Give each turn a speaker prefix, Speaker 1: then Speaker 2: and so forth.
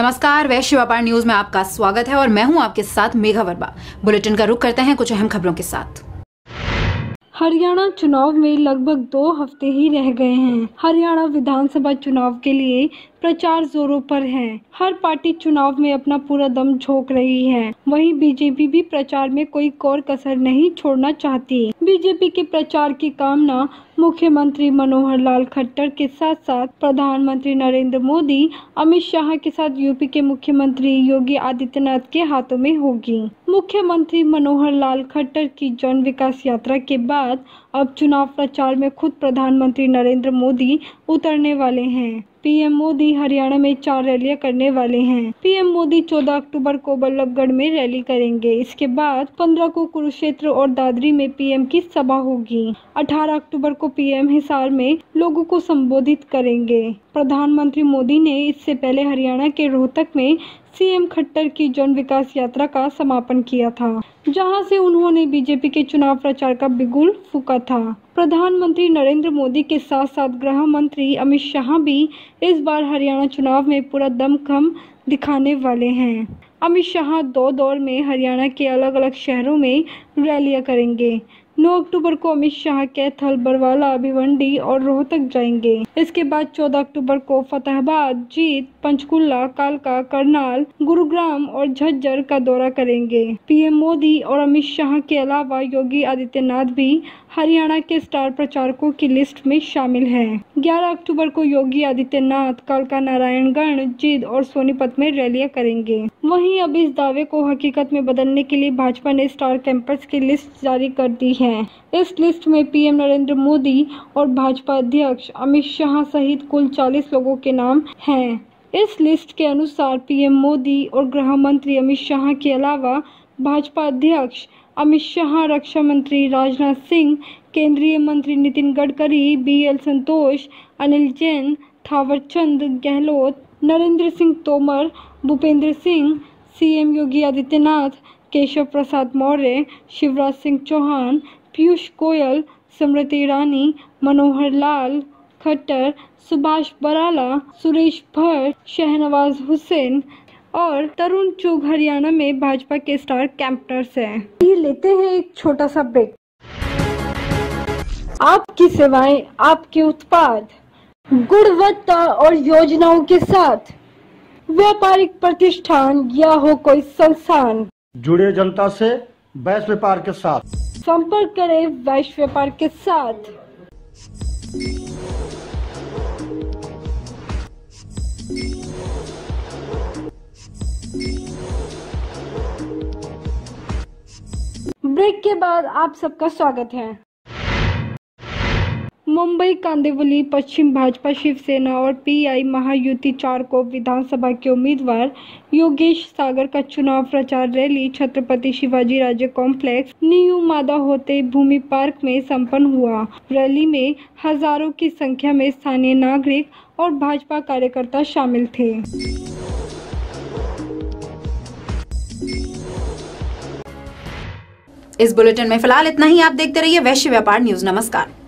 Speaker 1: नमस्कार, वैश्य व्यापार न्यूज में आपका स्वागत है और मैं हूं आपके साथ मेघा वर्मा। बुलेटिन का रुख करते हैं कुछ अहम खबरों के साथ।
Speaker 2: हरियाणा चुनाव में लगभग 2 हफ्ते ही रह गए हैं। हरियाणा विधानसभा चुनाव के लिए प्रचार जोरों पर है। हर पार्टी चुनाव में अपना पूरा दम झोंक रही है। वहीं बीजेपी भी प्रचार में कोई कोर कसर नहीं छोड़ना चाहती। बीजेपी के प्रचार की कामना मुख्यमंत्री मनोहर लाल खट्टर के साथ साथ प्रधानमंत्री नरेंद्र मोदी, अमित शाह के साथ यूपी के मुख्यमंत्री योगी आदित्यनाथ के हाथों में होगी। मुख्यमंत्री मनोहर लाल खट्टर की जन विकास यात्रा के बाद अब चुनाव प्रचार में खुद प्रधानमंत्री नरेंद्र मोदी उतरने वाले हैं। पीएम मोदी हरियाणा में 4 रैलियां करने वाले हैं। पीएम मोदी 14 अक्टूबर को बल्लभगढ़ में रैली करेंगे। इसके बाद 15 को कुरुक्षेत्र और दादरी में पीएम की सभा होगी। 18 अक्टूबर को पीएम हिसार में लोगों को संबोधित करेंगे। प्रधानमंत्री मोदी ने इससे पहले हरियाणा के रोहतक में सीएम खट्टर की जन विकास यात्रा का समापन किया था, जहां से उन्होंने बीजेपी के चुनाव प्रचार का बिगुल फूंका था। प्रधानमंत्री नरेंद्र मोदी के साथ साथ गृह मंत्री अमित शाह भी इस बार हरियाणा चुनाव में पूरा दमखम दिखाने वाले हैं। अमित शाह 2 दौर में हरियाणा के अलग अलग शहरों में रैलियां करेंगे। 9 अक्टूबर को अमित शाह कैथल, बरवाला, भिवंडी और रोहतक जाएंगे। इसके बाद 14 अक्टूबर को फतेहाबाद, जींद, पंचकुला, कालका, करनाल, गुरुग्राम और झज्जर का दौरा करेंगे। पीएम मोदी और अमित शाह के अलावा योगी आदित्यनाथ भी हरियाणा के स्टार प्रचारकों की लिस्ट में शामिल हैं। 11 अक्टूबर को योगी आदित्यनाथ कालका, नारायणगढ़, जींद और सोनीपत में रैलियां करेंगे। वहीं अब इस दावे को हकीकत में बदलने के लिए भाजपा ने स्टार कैंपर्स की लिस्ट जारी कर दी है। इस लिस्ट में पीएम नरेंद्र मोदी और भाजपा अध्यक्ष अमित शाह सहित कुल 40 लोगों के नाम हैं। इस लिस्ट के अनुसार पीएम मोदी और गृह मंत्री अमित शाह के अलावा भाजपा अध्यक्ष अमित शाह, रक्षा मंत्री राजनाथ सिंह, केंद्रीय मंत्री नितिन गडकरी, बीएल संतोष, अनिल जैन, थावरचंद गहलोत, नरेंद्र सिंह तोमर, भूपेंद्र सिंह, सीएम योगी आदित्यनाथ, केशव प्रसाद मौर्य, शिवराज सिंह चौहान, पीयूष गोयल, स्मृति ईरानी, मनोहर लाल खट्टर, सुभाष बराला, सुरेश भट्ट, शहनवाज हुसैन और तरुण चुग हरियाणा में भाजपा के स्टार कैंपर्स हैं। ये लेते हैं एक छोटा सा ब्रेक। आपकी सेवाएं, आपके उत्पाद गुणवत्ता और योजनाओं के साथ, व्यापारिक प्रतिष्ठान या हो कोई संस्थान,
Speaker 3: जुड़े जनता से वैश्य व्यापार के साथ
Speaker 2: संपर्क करें वैश्य व्यापार के साथ। ब्रेक के बाद आप सबका स्वागत है। मुंबई कांदिवली पश्चिम भाजपा शिवसेना और पीआई महायुति 4 को विधानसभा के उम्मीदवार योगेश सागर का चुनाव प्रचार rally Chhatrapati Shivaji Raje complex, new मादा होते भूमि पार्क में संपन्न हुआ। रैली में हजारों की संख्या में स्थानीय नागरिक और भाजपा कार्यकर्ता शामिल थे।
Speaker 1: इस बुलेटिन में फिलहाल इतना ही। आप देखते रहिए वैश्य व्यापार न्यूज। नमस्कार।